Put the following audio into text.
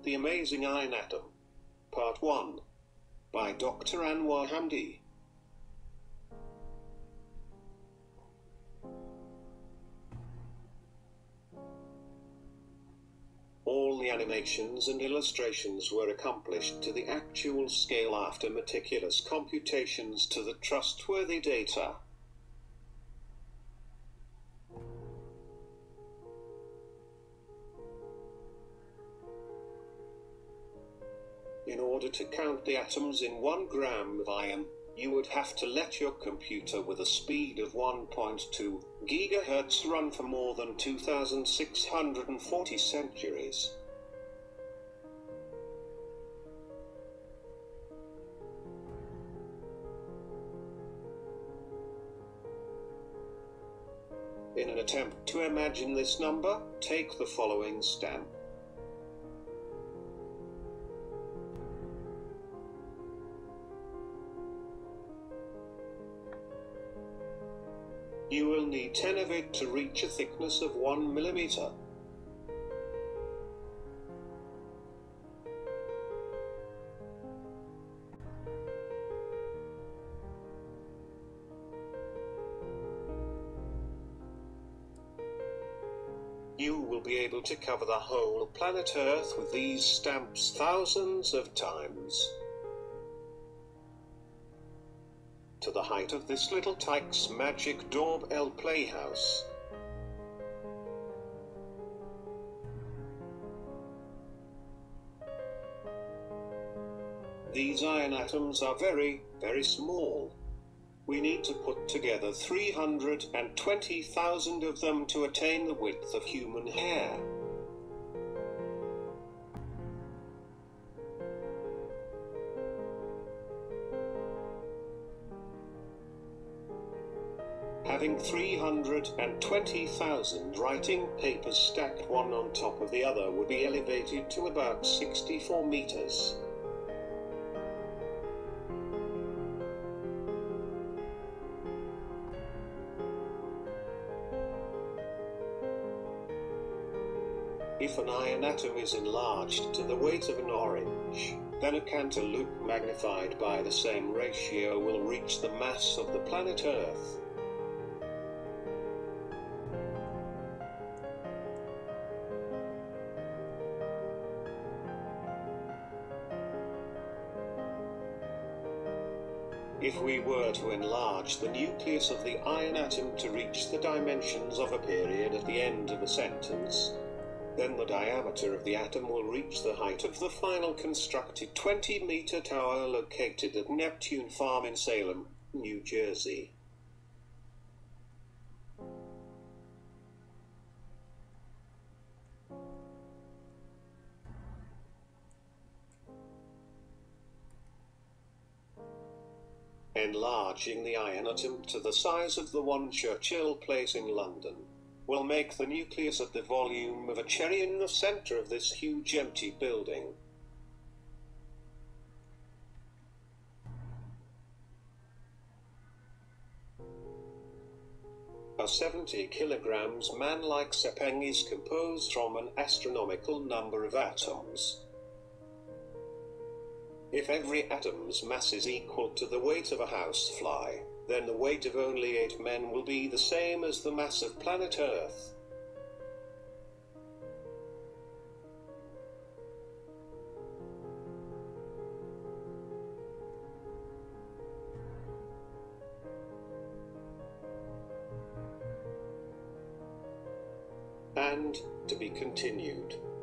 The Amazing Iron Atom, Part 1, by Dr. Anwar Hamdi. All the animations and illustrations were accomplished to the actual scale after meticulous computations to the trustworthy data. In order to count the atoms in 1 gram of iron, you would have to let your computer with a speed of 1.2 GHz run for more than 2,640 centuries. In an attempt to imagine this number, take the following stamp. You will need 10 of it to reach a thickness of 1 millimeter. You will be able to cover the whole planet Earth with these stamps thousands of times. To the height of this little tyke's magic doorbell playhouse. These iron atoms are very, very small. We need to put together 320,000 of them to attain the width of human hair. Having 320,000 writing papers stacked one on top of the other would be elevated to about 64 meters. If an iron atom is enlarged to the weight of an orange, then a cantaloupe magnified by the same ratio will reach the mass of the planet Earth. If we were to enlarge the nucleus of the iron atom to reach the dimensions of a period at the end of a sentence, then the diameter of the atom will reach the height of the final constructed 20-meter tower located at Neptune Farm in Salem, New Jersey. Enlarging the iron atom to the size of the one Churchill Place in London will make the nucleus at the volume of a cherry in the center of this huge empty building. A 70 kilograms man-like sepeng is composed from an astronomical number of atoms. If every atom's mass is equal to the weight of a housefly, then the weight of only 8 men will be the same as the mass of planet Earth. And, to be continued.